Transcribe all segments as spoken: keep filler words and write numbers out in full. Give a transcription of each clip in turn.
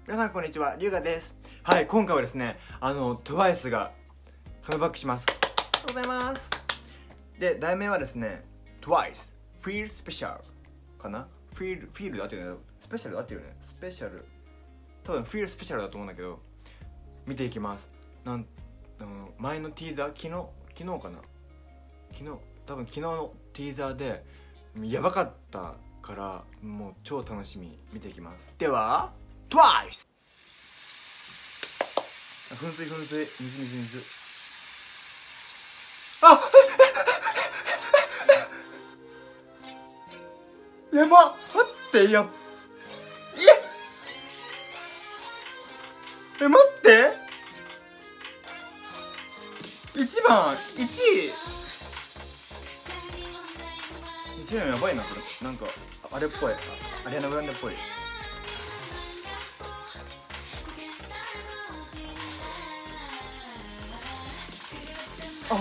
皆さんこんにちは、りゅうがです。はい、今回はですね、あの トゥワイス がカムバックします。ありがとうございます。で、題名はですね、トゥワイス Feel Special かな。フィール、フィールで合ってるよね。スペシャルで合ってるよね。スペシャル、多分 Feel Special だと思うんだけど、見ていきます。なんあの前のティーザー、昨日昨日かな昨日多分昨日のティーザーでやばかったから、もう超楽しみ。見ていきます。では トゥワイス 噴水噴水、水水水。あやばっ、待って、やっええ待って一番一位一番やばいな。これなんかあれっぽい、アリアナグランデっぽい。あ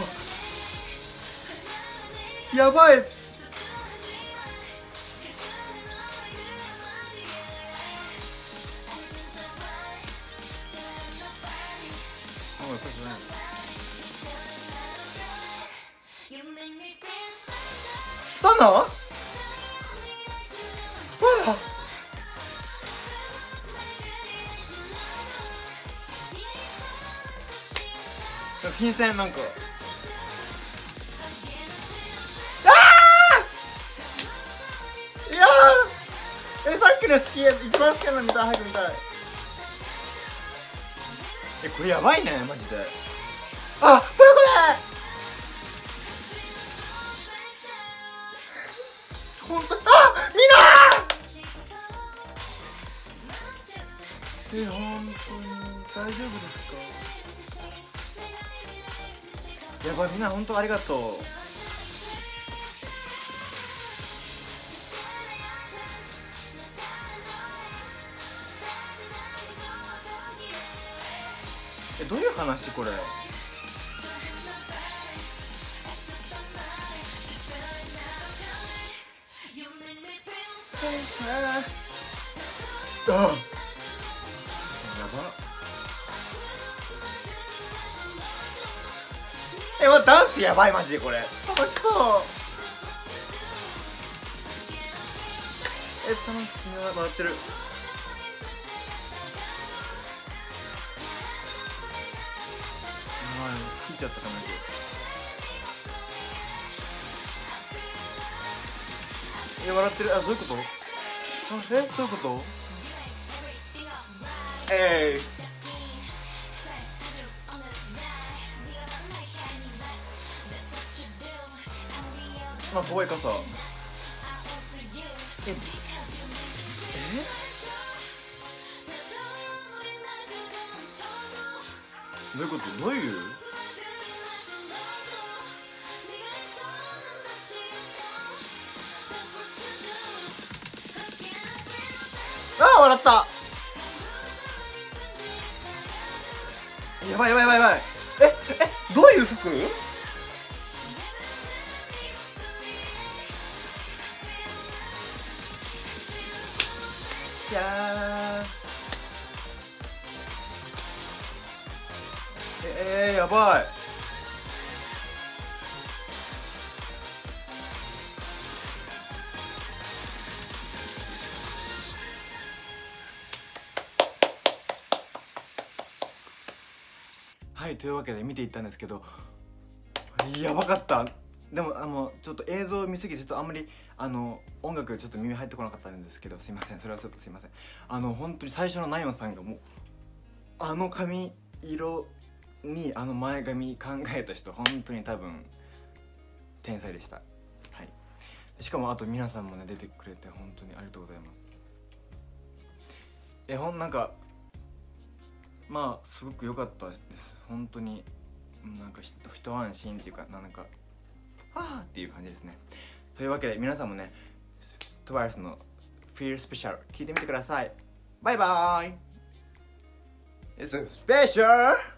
やばい。したの？わあ金銭なんかあーいやーえさっきの好き、一番好きなの見たい。早く見たい。えこれやばいねマジで。あこれこれ本当、あみんなえ本当に大丈夫ですか？やばい、みんな本当ありがとう。えどういう話これ？あやば。えわダンスやばいマジで。これ楽しそう。え楽しいな、笑ってる。ああ切っちゃったかな。え笑ってる。あどういうこと？あえどういうこと？えい、ー、まあ怖い傘。ええどういうこと？どういうああ笑った。やばいやばいやばいやばい。ええどういう服？いやーえー、やばい。はい、というわけで見ていったんですけど、やばかった。でもあのちょっと映像を見すぎてちょっとあんまりあの音楽ちょっと耳入ってこなかったんですけど、すいません。それはちょっとすいません。あの本当に最初のナヨンさんがもうあの髪色にあの前髪考えた人、本当に多分天才でした。はい、しかもあと皆さんもね出てくれて本当にありがとうございます。えほんなんかまあすごく良かったです本当に。なんか一安心っていうか、なんかはぁっていう感じですね。というわけで皆さんもね トゥワイス の Feel Special 聞いてみてください。バイバーイ。It's a special